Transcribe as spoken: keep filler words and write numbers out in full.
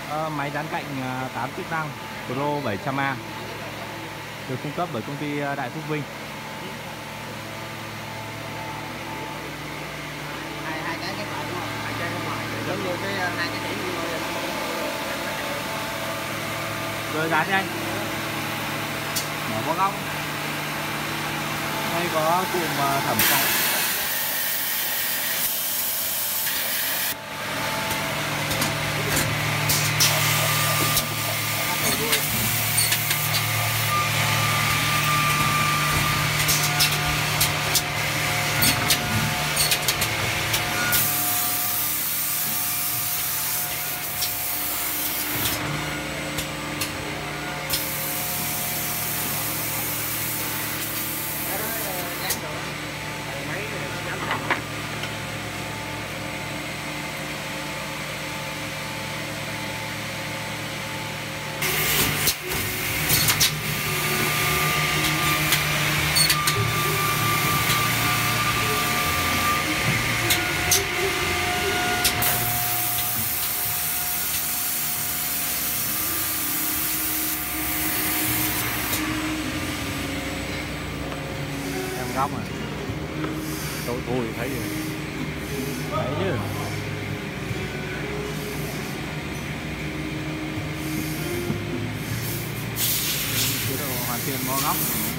Ờ, máy dán cạnh ờ, tám chức năng Pro bảy trăm A được cung cấp bởi công ty ờ, Đại Phúc Vinh. hai hai cái cái phải đúng không? Hai cái cái ngoài giống như cái hai cái điểm như vậy. Rồi dán nhanh. Mở có góc. Đây có cụm ờ, thẩm sạc. Góc à, tôi tôi thấy rồi, thấy chứ. Chế độ hoàn thiện mo góc.